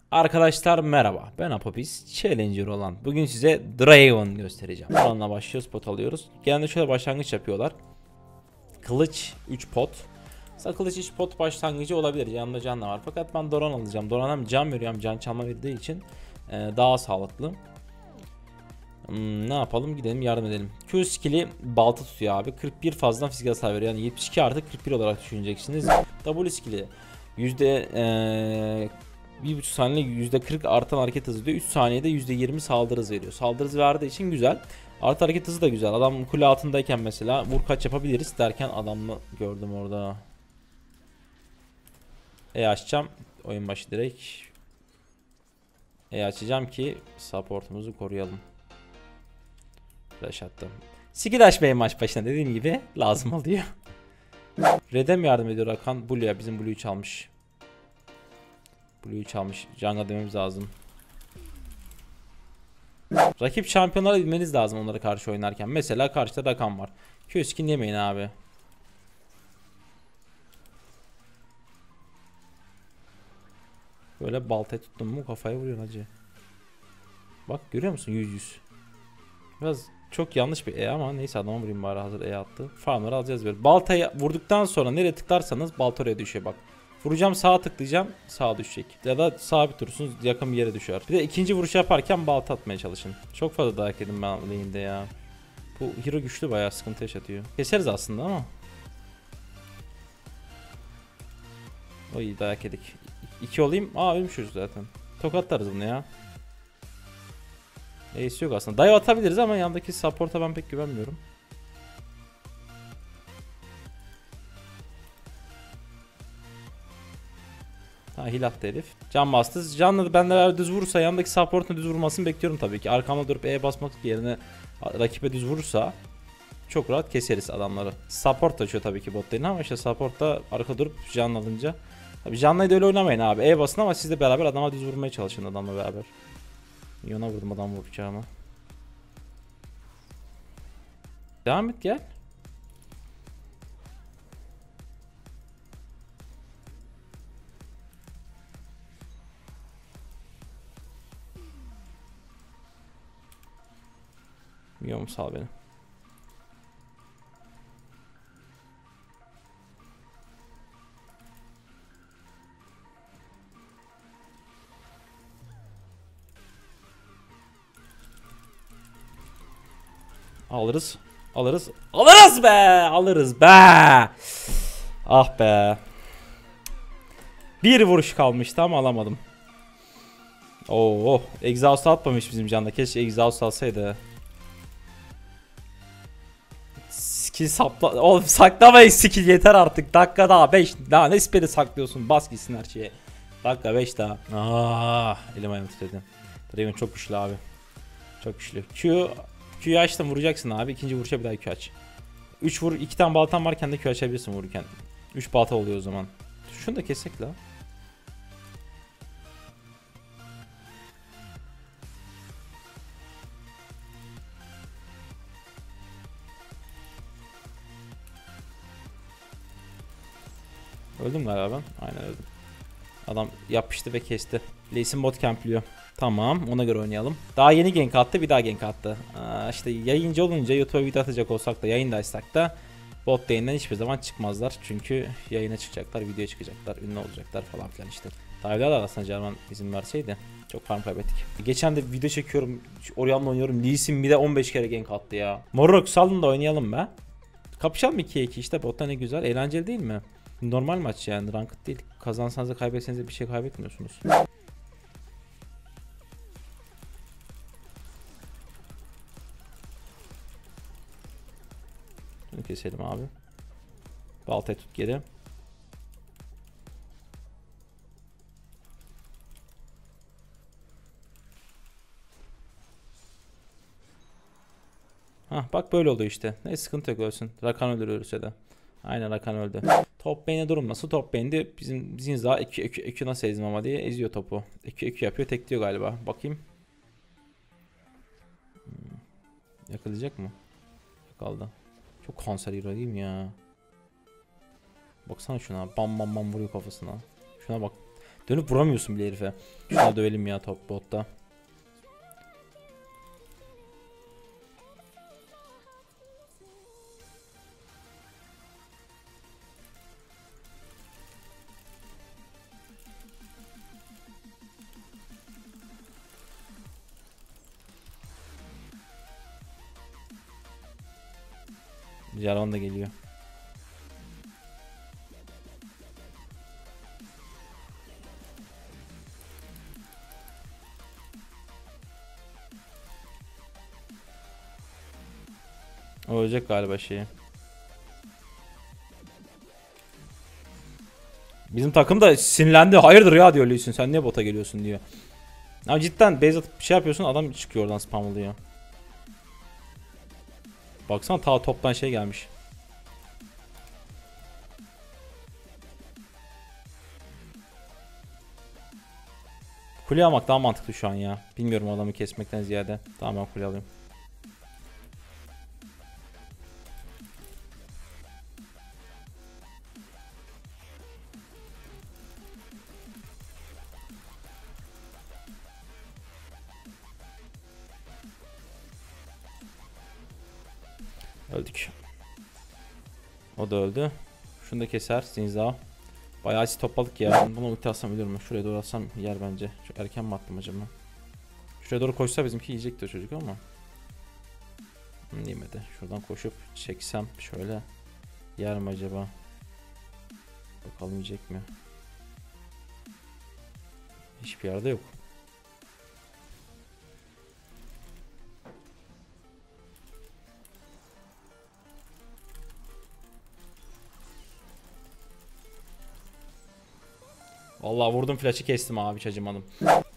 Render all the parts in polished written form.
Arkadaşlar merhaba, ben Apopis Challenger olan. Bugün size Draven göstereceğim. Onunla başlıyoruz, pot alıyoruz. Genelde şöyle başlangıç yapıyorlar. Kılıç 3 pot. Mesela kılıç 3 pot başlangıcı olabilir. Yanında can da var. Fakat ben Doran alacağım. Doran hem can veriyor hem can çalma verdiği için daha sağlıklı. Ne yapalım, gidelim yardım edelim. Q skill'i balta tutuyor abi. 41 fazladan fiziksel hasar veriyor. Yani 72 artı 41 olarak düşüneceksiniz. W skill'i yüzde 1,5 saniye %40 artan hareket hızı diyor. 3 saniyede %20 saldırı hızı veriyor. Saldırı hızı verdiği için güzel. Artı hareket hızı da güzel. Adam kule altındayken mesela vur kaç yapabiliriz derken adamı gördüm orada. Açacağım. Oyun başı direkt. Açacağım ki supportumuzu koruyalım. Flash attım. Skidash Bey maç başına dediğim gibi lazım oluyor. Red'e mi yardım ediyor Rakan? Blue'ya, bizim Blue'yu çalmış. Blue'yu çalmış. Jungle dememiz lazım. Rakip şampiyonlara bilmeniz lazım onlara karşı oynarken. Mesela karşıda Rakan var. Q-skin yemeyin abi. Böyle baltayı tuttum mu kafaya vuruyorsun hacı. Bak görüyor musun? 100. Biraz çok yanlış bir ama neyse adama vurayım bari, hazır attı. Farmları alacağız böyle. Baltayı vurduktan sonra nereye tıklarsanız balta oraya düşüyor bak. Vuracağım, sağa tıklayacağım, sağa düşecek. Ya da sabit durursunuz, yakın bir yere düşer. Bir de ikinci vuruş yaparken balta atmaya çalışın. Çok fazla dayak yedim ben lane'de ya. Bu hero güçlü, bayağı sıkıntı yaşatıyor. Keseriz aslında ama. Oy, dayak yedik. 2 olayım. Ölmüşüz zaten. Tokatlarız bunu ya. Ace yok aslında. Dive atabiliriz ama yandaki support'a ben pek güvenmiyorum. Heal attı herif. Can bastı. Canla da benimle düz vurursa, yandaki support'un düz vurmasını bekliyorum tabii ki. Arkamda durup basmak yerine rakibe düz vurursa çok rahat keseriz adamları. Support taşıyor tabii ki bot lane'e ama işte support'ta arka durup can alınca. Tabii canla da öyle oynamayın abi. Basın ama siz de beraber adama düz vurmaya çalışın, adamla beraber. Yona vurdum adam vuracağıma. Devam et, gel. Milyonum sal beni. Alırız. Alırız. Alırız be. Alırız be. Ah be. Bir vuruş kalmıştı ama alamadım. Oo, exhaust atmamış bizim canda. Keşke exhaust alsaydı. Skill sapla... Oğlum saklamayın, skill yeter artık. Dakika daha 5. Daha ne spell'i saklıyorsun? Bas gitsin her şeye. Dakika 5 daha. Elim ayağım titredi. Draven çok güçlü abi. Çok güçlü. Q'yu açtım, vuracaksın abi. İkinci vuruşa bir daha Q aç. 3 vur, 2 tane baltan varken de Q açabilirsin vururken. 3 balta oluyor o zaman. Şunu da kesek la. Öldüm galiba ben. Aynen öldüm. Adam yapıştı ve kesti. Lee Sin bot campliyor. Tamam, ona göre oynayalım. Daha yeni gank attı, bir daha gank attı. İşte yayıncı olunca YouTube'a video atacak olsak da, yayındaysak da bot lane'den hiçbir zaman çıkmazlar. Çünkü yayına çıkacaklar, videoya çıkacaklar, ünlü olacaklar falan filan işte. Dive'da da aslında Jarvan izin verseydi çok farm kaybettik. Geçen de video çekiyorum, Orion'la oynuyorum. Lee Sin bir de 15 kere gank attı ya. Morok salın da oynayalım be. Kapışalım 2'ye 2 işte, botta ne güzel, eğlenceli değil mi? Normal maç yani, ranked değil. Kazansanız da kaybetseniz de bir şey kaybetmiyorsunuz. Bunu keselim abi. Baltayı tut geri. Bak böyle oluyor işte. Ne sıkıntı yok, ölsün. Rakan öldürürse de. Aynen, Rakan öldü. Top lane'e durum nasıl? Top lane'de bizim Zinza 2 nasıl ezdim ama diye eziyor topu. 2 yapıyor, tekliyor galiba. Bakayım. Yakalayacak mı? Yakaladı. Çok kanser hero değil mi ya? Baksana şuna. Bam bam bam vuruyor kafasına. Şuna bak. Dönüp vuramıyorsun bile herife. Şuna dövelim ya top botta. Jarvan da geliyor. O ölecek galiba şeyi. Bizim takım da sinirlendi. Hayırdır ya diyor Lee Sin. Sen niye bota geliyorsun diyor. Ama cidden base atıp bir şey yapıyorsun, adam çıkıyor oradan spamlıyor. Baksana ta toptan şey gelmiş. Kule almak daha mantıklı şu an ya. Bilmiyorum adamı kesmekten ziyade. Tamam ben kule alayım. Öldük. O da öldü. Şunu da keser Zinza. Bayağı asit topladık ya. Bunu ulti atsam ölür mü? Şuraya doğru atsam yer bence. Şu erken mi attım acaba? Şuraya doğru koşsa bizimki yiyecekti o çocuk ama. Yemedi. Şuradan koşup çeksem şöyle yer mi acaba? Bakalım yiyecek mi? Hiçbir yerde yok. Vallahi vurdum flash'ı kestim abi, hiç acımadım.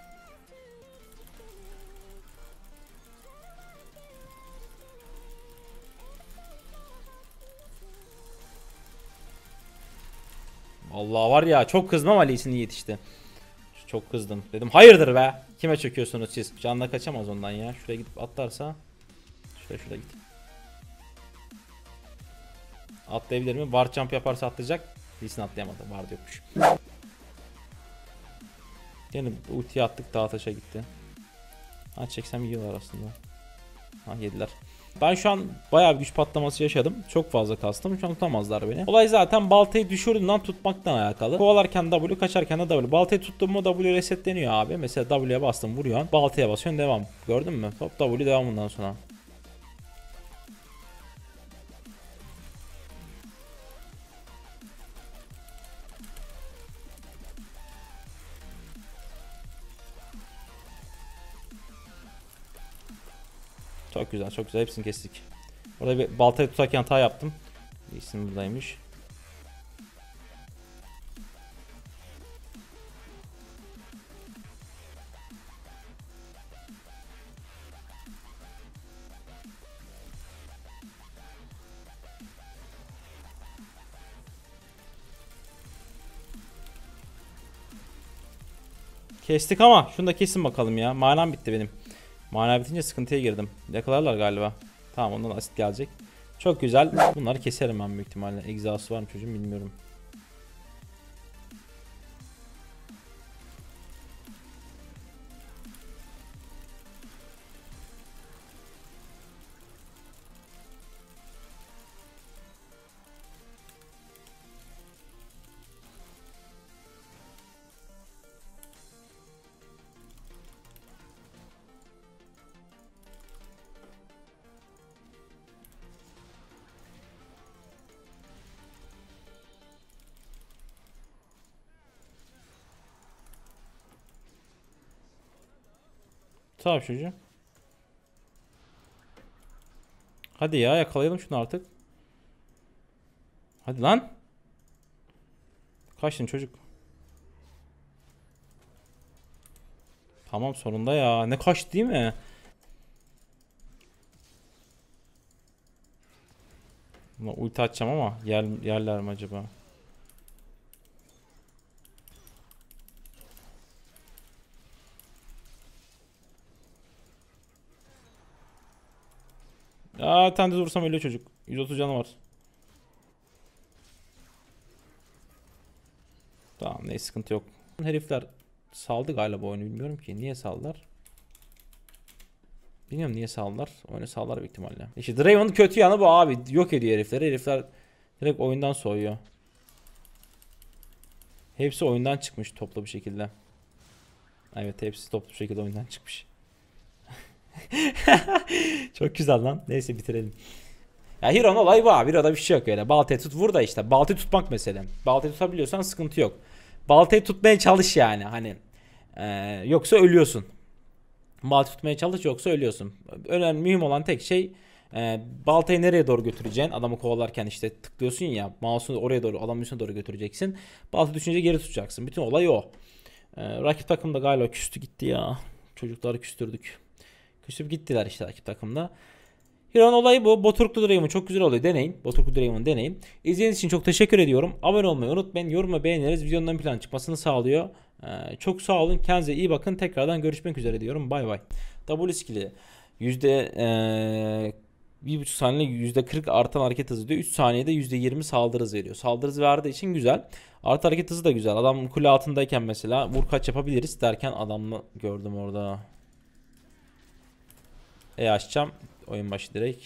Vallahi var ya çok kızdım ama Lee Sin yetişti. Çok kızdım. Dedim hayırdır be. Kime çöküyorsunuz siz? Canla kaçamaz ondan ya. Şuraya gidip atlarsa. Şuraya git. Atlayabilir mi? Ward jump yaparsa atlayacak. Lee Sin atlayamadı. Ward yokmuş. Yani ultiyi attık, daha taşa gitti. Ha çeksem yiyorlar aslında. Ha yediler. Ben şu an bayağı bir güç patlaması yaşadım. Çok fazla kastım. Şu an tutamazlar beni. Olay zaten baltayı düşürdüğünden tutmaktan alakalı. Kovalarken W, kaçarken de W. Baltayı tuttum mu W resetleniyor abi. Mesela W'ye bastım, vuruyorsun. Baltaya basıyorsun, devam. Gördün mü? Hop W devam bundan sonra. Çok güzel, çok güzel. Hepsini kestik. Orada bir baltayı tutarken hata yaptım. İsim buradaymış. Kestik ama şunu da kesin bakalım ya. Manam bitti benim. Mana bitince sıkıntıya girdim. Yakalarlar galiba. Tamam, ondan asit gelecek. Çok güzel. Bunları keserim ben büyük ihtimalle. Egzası var mı çocuğum bilmiyorum. Tamam çocuğum. Hadi ya, yakalayalım şunu artık. Hadi lan. Kaçtın çocuk. Tamam sonunda ya. Ne kaçtı değil mi? Ulti atacağım ama yerler mi acaba? Aa, tane de vursam ölüyor çocuk. 130 canı var. Tamam, ne sıkıntı yok. Herifler saldı galiba oyunu, bilmiyorum ki. Niye saldılar? Bilmiyorum niye saldılar. Oyunu saldılar büyük ihtimalle. İşte Draven'ın kötü yanı bu abi. Yok ediyor herifleri. Herifler direkt oyundan soğuyor. Hepsi oyundan çıkmış toplu bir şekilde. Evet, hepsi toplu bir şekilde oyundan çıkmış. Çok güzel lan. Neyse bitirelim. Ya Hero'nun olayı bu abi. Hero'da bir şey yok öyle. Baltayı tut vur da işte. Baltayı tutmak mesele. Baltayı tutabiliyorsan sıkıntı yok. Baltayı tutmaya çalış yani. Hani yoksa ölüyorsun. Baltayı tutmaya çalış, yoksa ölüyorsun. Önemli, mühim olan tek şey baltayı nereye doğru götüreceksin. Adamı kovalarken işte tıklıyorsun ya. Mouse'unu oraya doğru, adamın üstüne doğru götüreceksin. Balta düşünce geri tutacaksın. Bütün olay o. Rakip takım da galiba küstü gitti ya. Çocukları küstürdük. Küsüp gittiler işte rakip takımda. Hero'nun olayı bu. Boturuklu Draven çok güzel oluyor. Deneyin. Boturuklu Draven'ı deneyin. İzlediğiniz için çok teşekkür ediyorum. Abone olmayı unutmayın. Yorum ve beğeniriz. Videonun ön plana çıkmasını sağlıyor. Çok sağ olun. Kendinize iyi bakın. Tekrardan görüşmek üzere diyorum. Bay bay. W skill'i yüzde 1,5 saniyede %40 artan hareket hızı diyor. 3 saniyede %20 saldırı hızı veriyor. Saldırı hızı verdiği için güzel. Artı hareket hızı da güzel. Adam kule altındayken mesela vur kaç yapabiliriz derken adamı gördüm orada. Açacağım. Oyun başı direkt.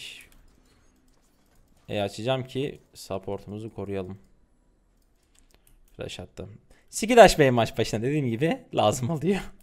Açacağım ki supportumuzu koruyalım. Flash attım. Skill açmayın maç başına, dediğim gibi lazım oluyor.